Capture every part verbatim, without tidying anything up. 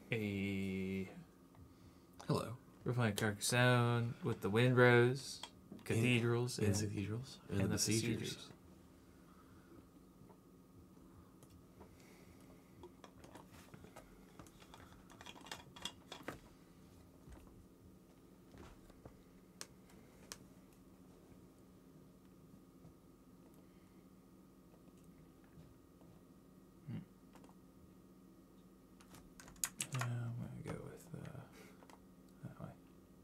a... Hello. We're playing Carcassonne with the Windrose, Cathedrals, and, and, and Cathedrals, and, and the the Besiegers. Besiegers. Yeah, I'm going to go with uh, that way.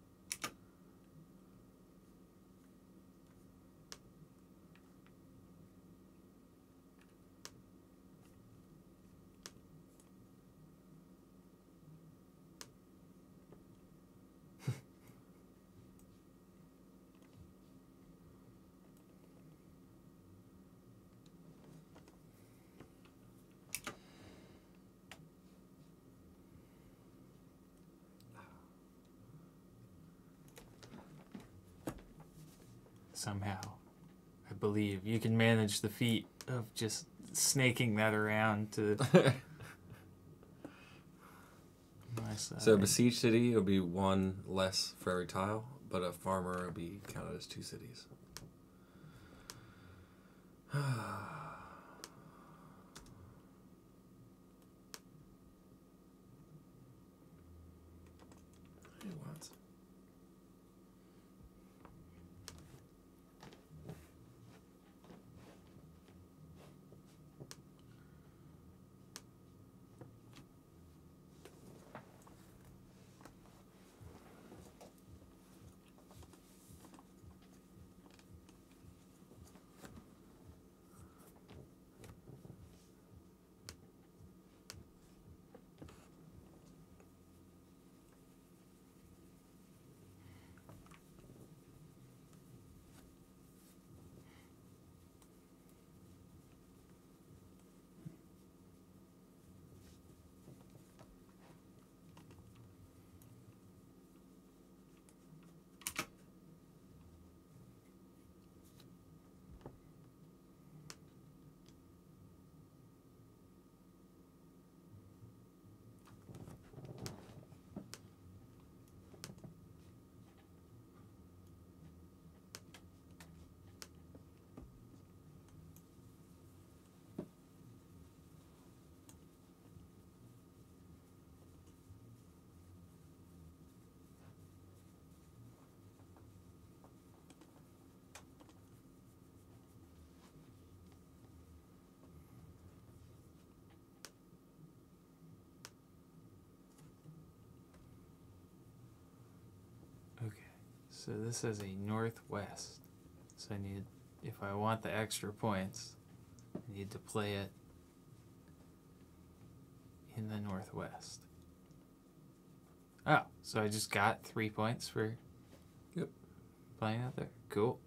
Somehow, I believe you can manage the feat of just snaking that around to my side. So a besieged city would be one less for every tile, but a farmer would be counted as two cities. What? Okay, so this is a northwest. So I need, if I want the extra points, I need to play it in the northwest. Oh, so I just got three points for Yep. playing out there? Cool.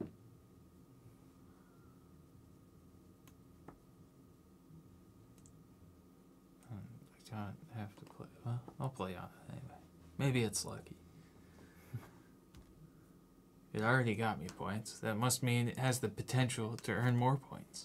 Um, I don't have to play. Well, I'll play on it anyway. Maybe it's lucky. It already got me points. That must mean it has the potential to earn more points.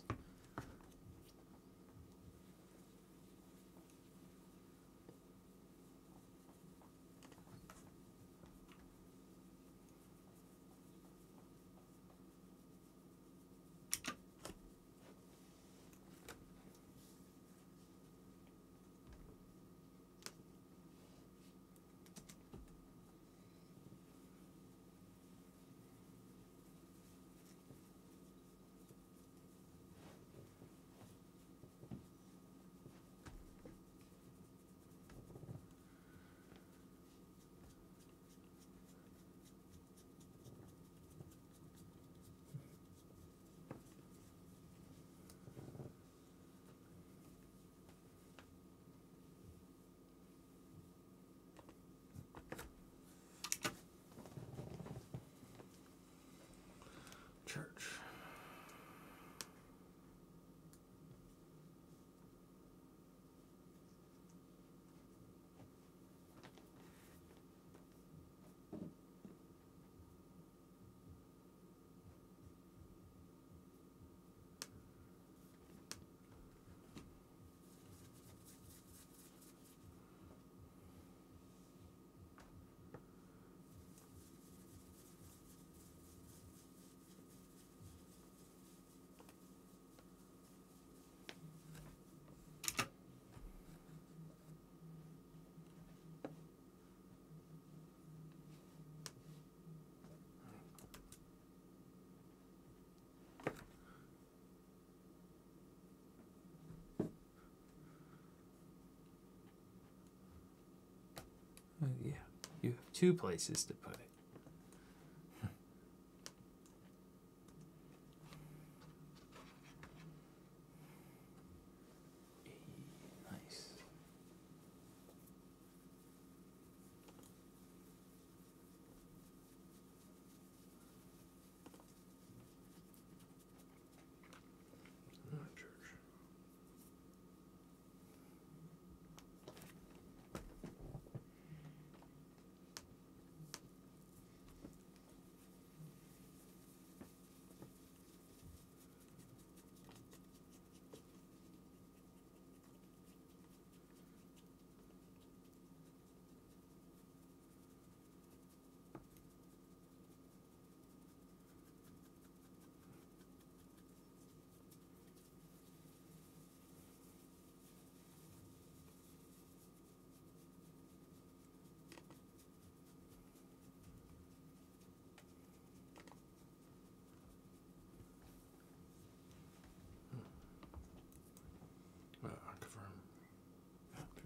Oh, yeah, you have two places to put it. Nice. Uh, confirm. Two.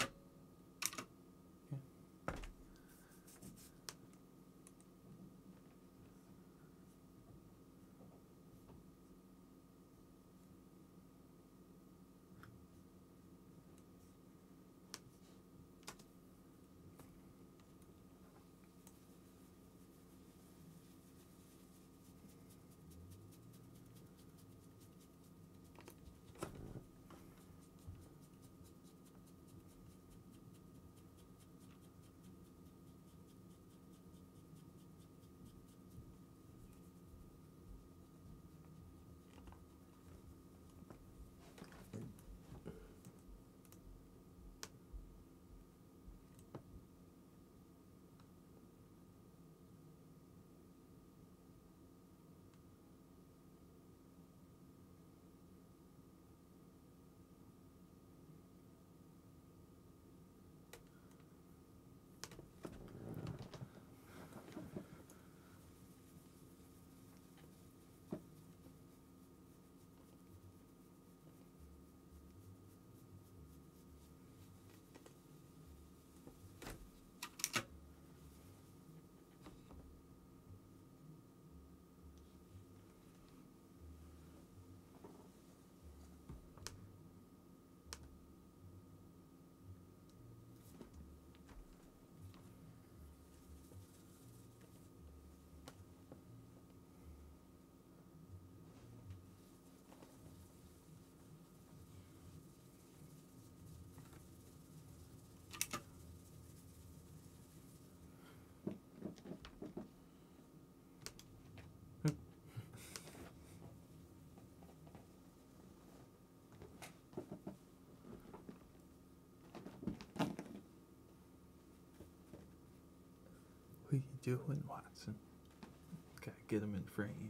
What are you doing, Watson? Gotta get him in frame.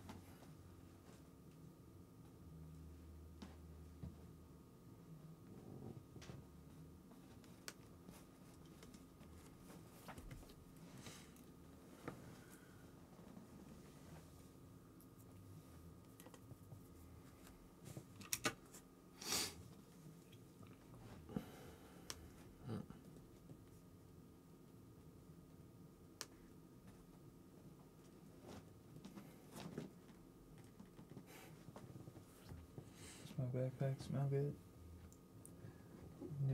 Does my backpack smell good? No.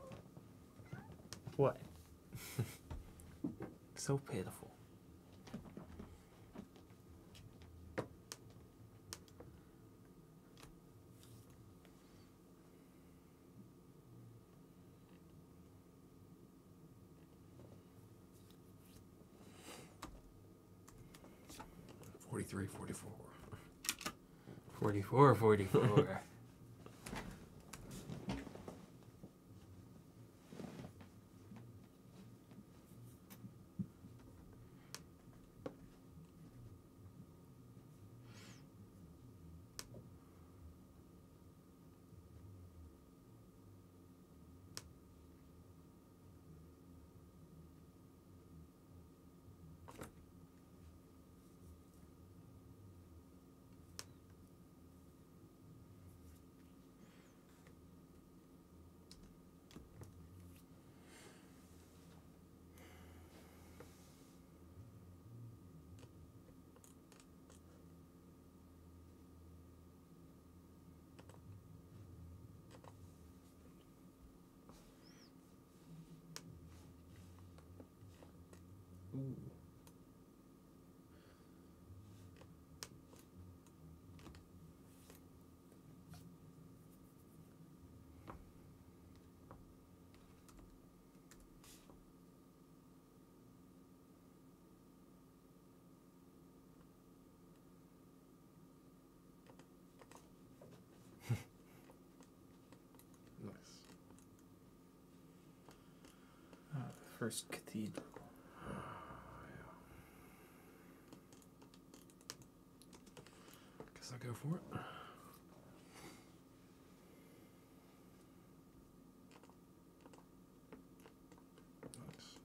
What? So pitiful. forty-three, forty-four. forty-four, forty-four. Ooh. First cathedral. Guess I'll go for it. Nice.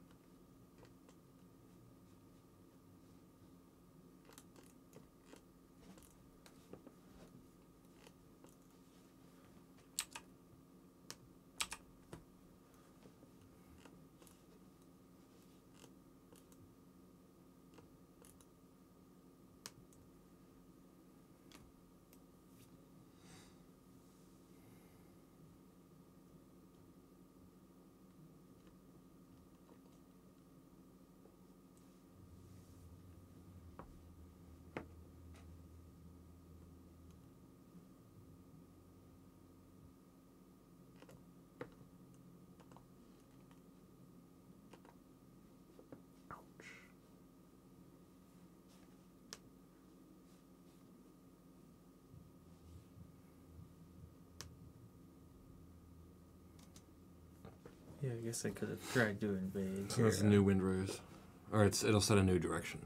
Yeah, I guess I could have tried to invade. So that's a new windrose. Or it's it'll set a new direction.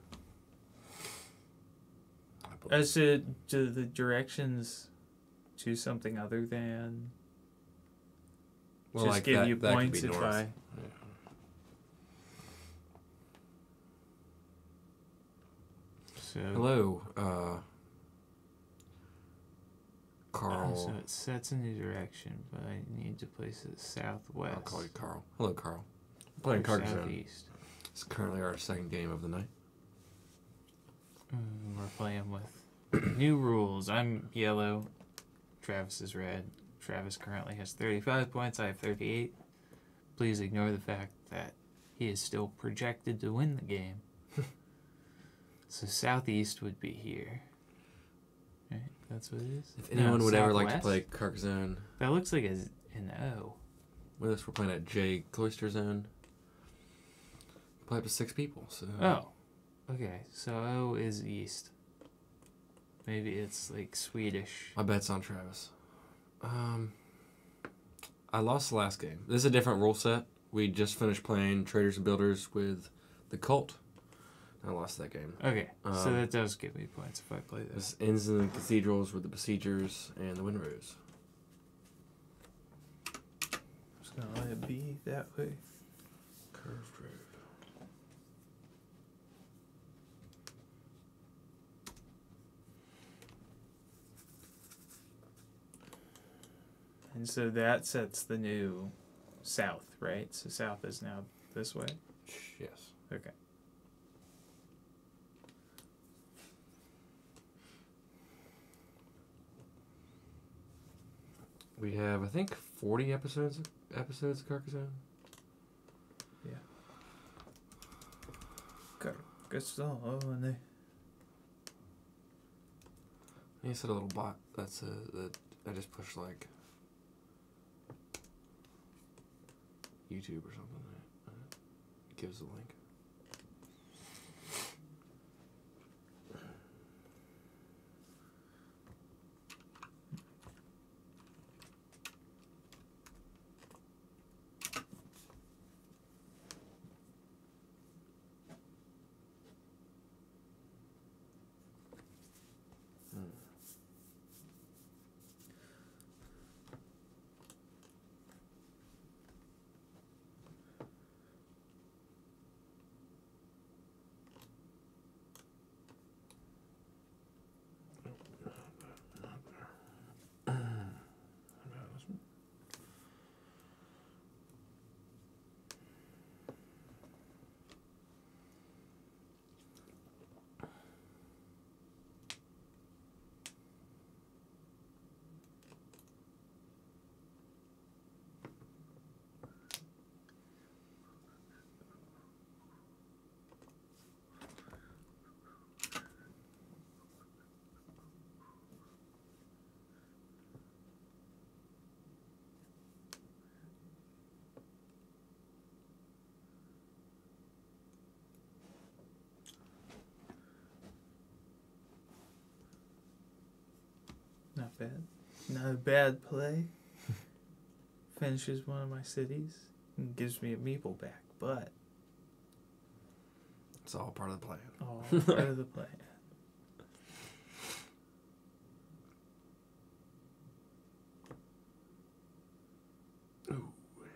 As to do the directions choose something other than well, just like give that, you that points could be if north. I Yeah. so Hello, uh Carl. Oh, so it sets a new direction, but I need to place it southwest. I'll call you Carl. Hello, Carl. I'm playing or Carcassonne. southeast. It's currently our second game of the night. Mm, we're playing with new rules. I'm yellow. Travis is red. Travis currently has thirty-five points. I have thirty-eight. Please ignore the fact that he is still projected to win the game. So southeast would be here. Right? That's what it is? If anyone No, would ever like to southwest? play Carcassonne That looks like a, an O. with us, we're playing at J Cloister Zone. Play up to six people, so... Oh. Okay, so O is east. Maybe it's like Swedish. My bet's on Travis. Um, I lost the last game. This is a different rule set. We just finished playing Traders and Builders with the Cult. I lost that game. Okay, Um, so that does give me points if I play this. This ends in the Cathedrals with the Besiegers and the Windrose. Just gonna let it be that way. Curved road. And so that sets the new south, right? So south is now this way? Yes. Okay. We have, I think, forty episodes episodes of Carcassonne. Yeah. Carcassonne. You said a little bot. That's a that I just pushed like YouTube or something. It gives the link. not bad. Not a bad play. Finishes one of my cities and gives me a meeple back, but it's all part of the plan. all part of the plan. Ooh.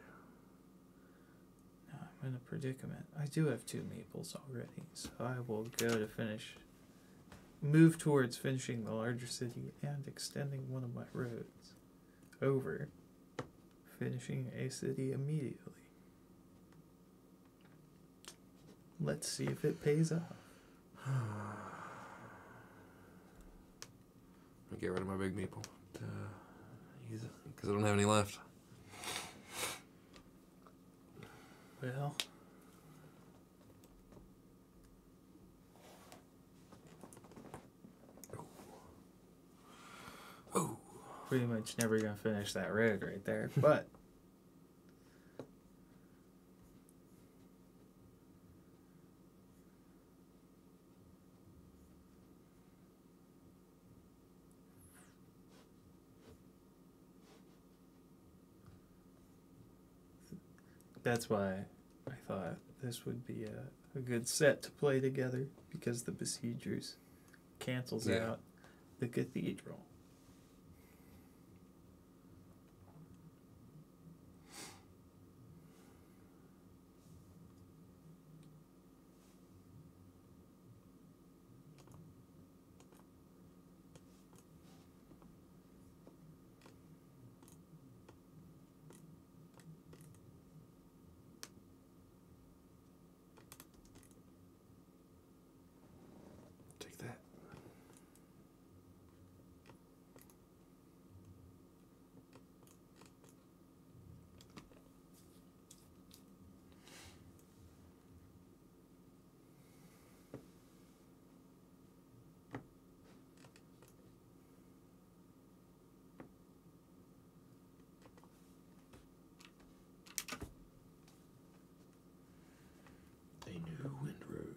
Now I'm in a predicament. I do have two meeples already, so I will go to finish. Move towards finishing the larger city and extending one of my roads over finishing a city immediately. Let's see if it pays off. I'm gonna get rid of my big meeple. Because I don't have any left. Well, oh, pretty much never gonna finish that road right there, but that's why I thought this would be a, a good set to play together, because the Besiegers cancels Yeah. out the Cathedral. take that. A new windrose.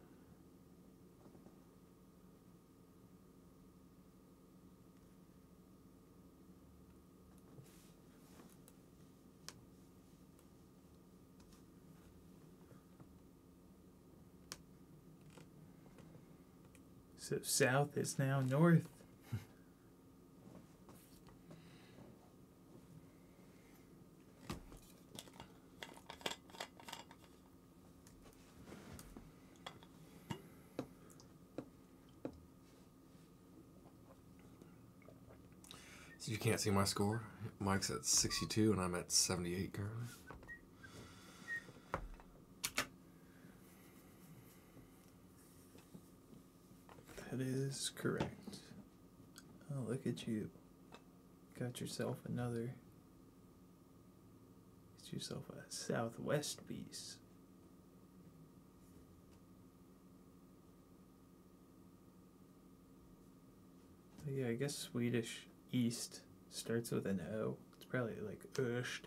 So south is now north. So you can't see my score. Mike's at sixty-two and I'm at seventy-eight currently. That is correct. Oh, look at you. Got yourself another. Get yourself a southwest piece. Yeah, I guess Swedish east starts with an O. It's probably like Öst.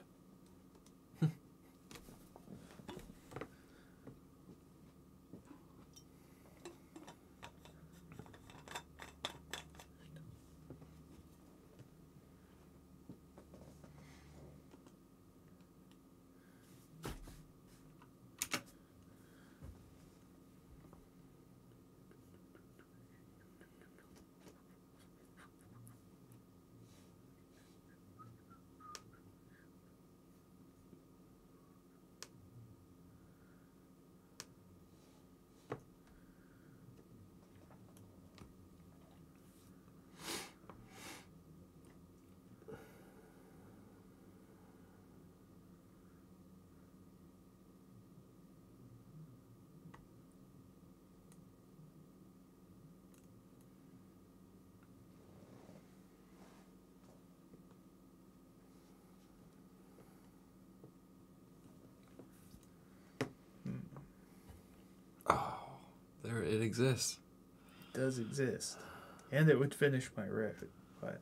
Oh, there it exists. It does exist. And it would finish my road, but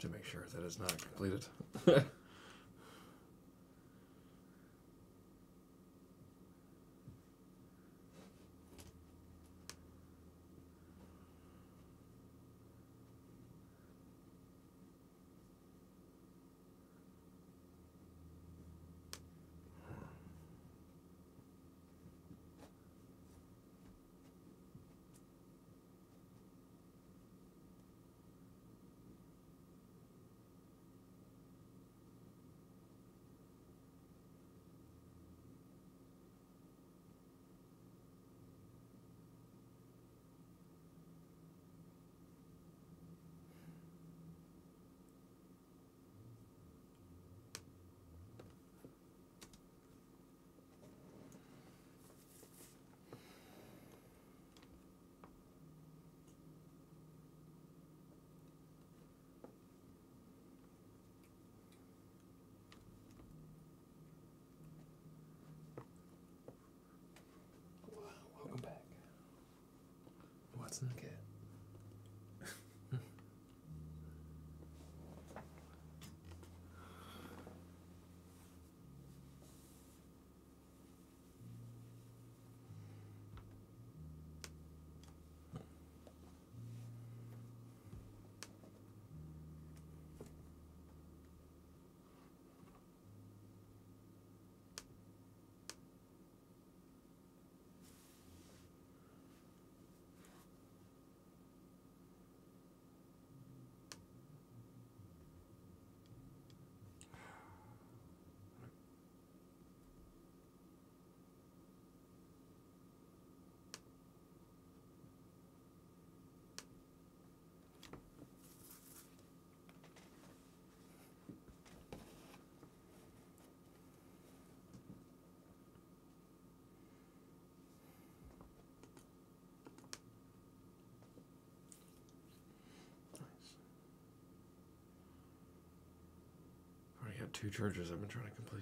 to make sure that it's not completed. Welcome back. What's in the kit? I got two charges I've been trying to complete.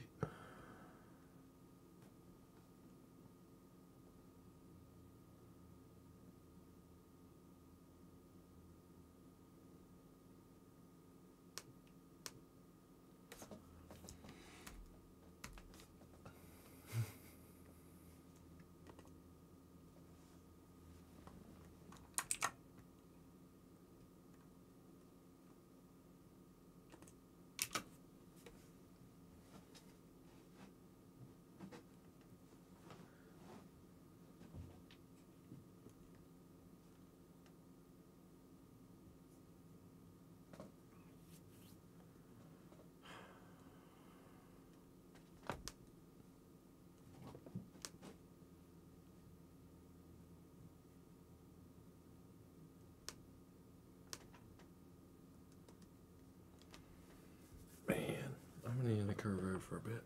I'm gonna need the curve road for a bit.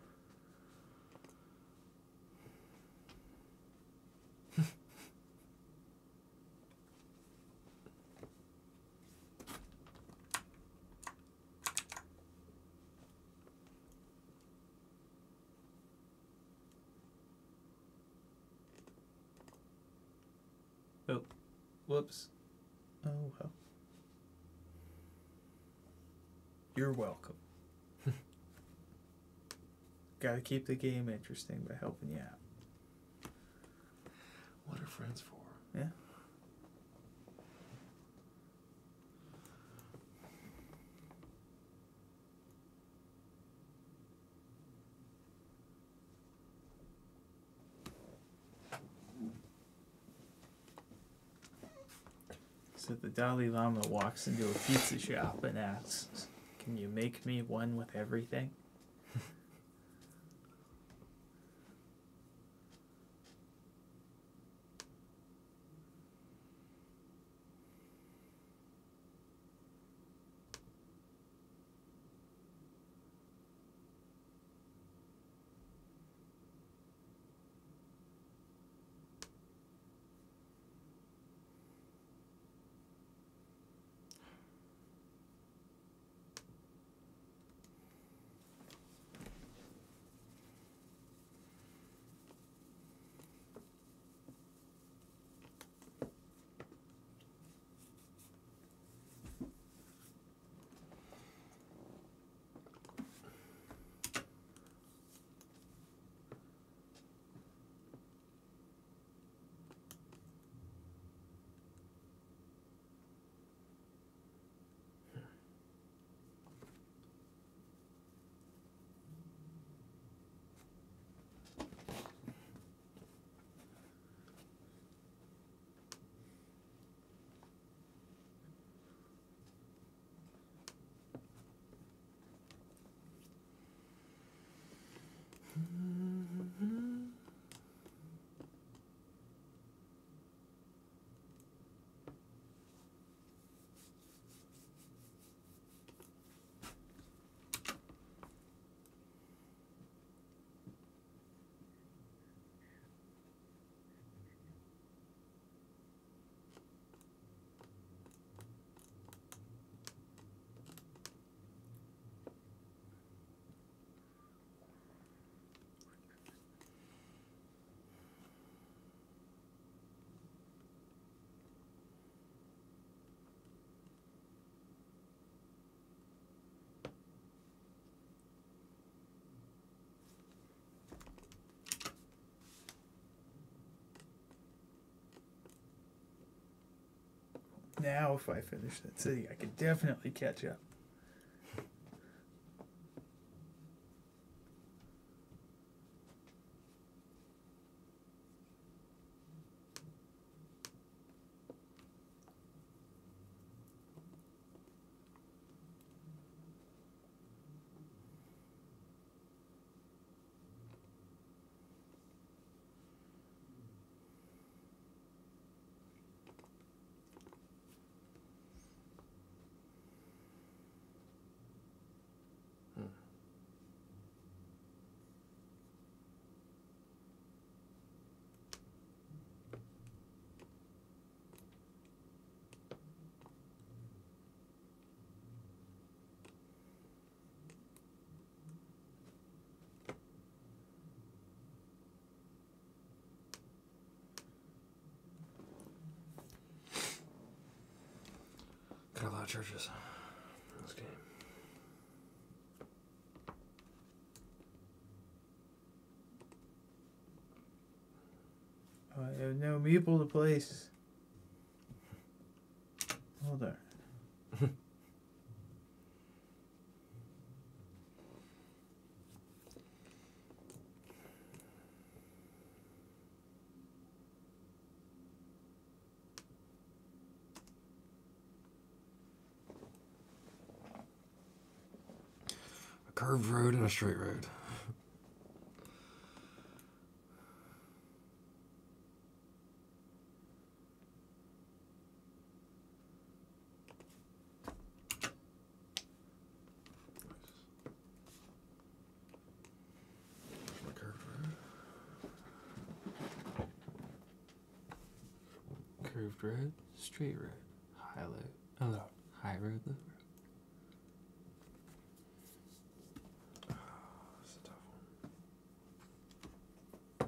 Oh, whoops. Oh, well. You're welcome. Gotta keep the game interesting by helping you out. What are friends for? Yeah. So the Dalai Lama walks into a pizza shop and asks, "Can you make me one with everything?" Now, if I finish that city, I could definitely catch up. Got a lot of churches in this game. I have no meeple to place. Hold on. A curved road and a straight road. Curved road, straight road, high low, oh no, high road, low road. Oh, that's a tough one.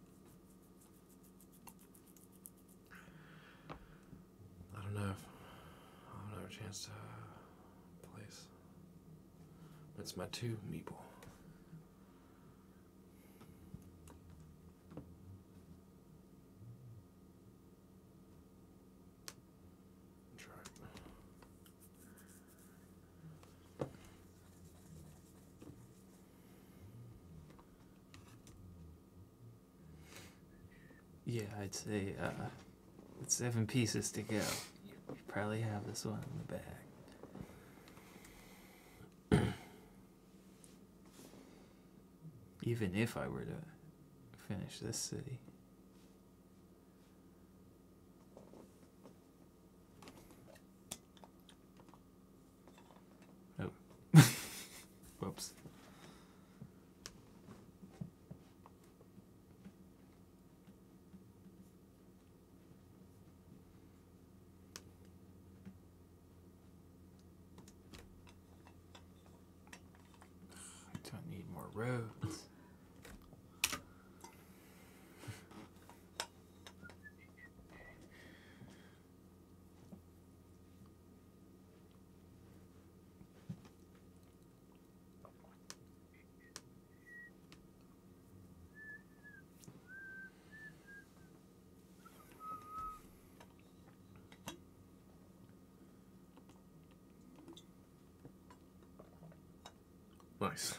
I don't know if I don't have a chance to place. It's my two meeple. Yeah, I'd say uh, with seven pieces to go, you probably have this one in the bag. Even if I were to finish this city. Oh. Whoops. Don't need more roads. Nice.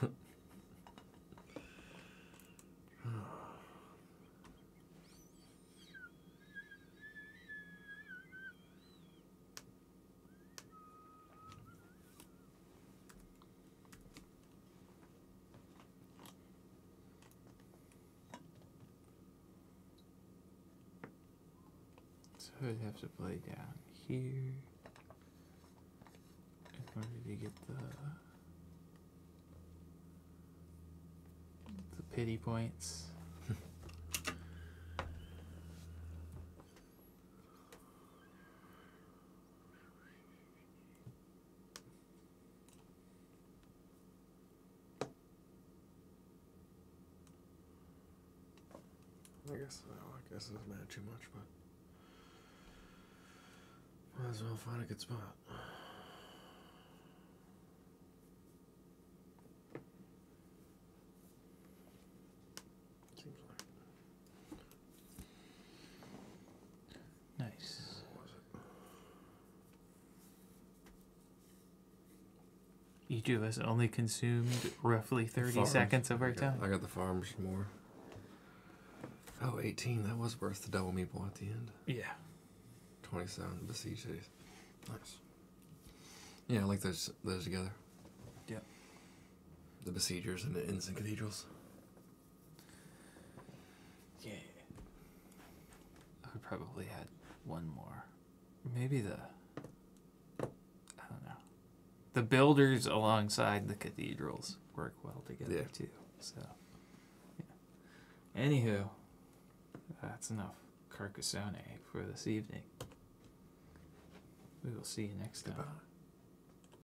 So I'd have to play down here in order to get the the pity points. I guess well, I guess it doesn't matter too much, but might as well find a good spot. Seems like. Nice. What was it? Each of us only consumed roughly thirty Farms. seconds of I our got- time. I got the farms more. Oh, eighteen. That was worth the double meeple at the end. Yeah. twenty-seven. The besieged cities. Nice. Yeah, I like those those together. Yep. The besiegers and the inns and cathedrals. Yeah. I would probably add one more. Maybe the... I don't know. The builders alongside the cathedrals work well together, Yeah. too. So, yeah. Anywho, that's enough Carcassonne for this evening. We will see you next time. Goodbye.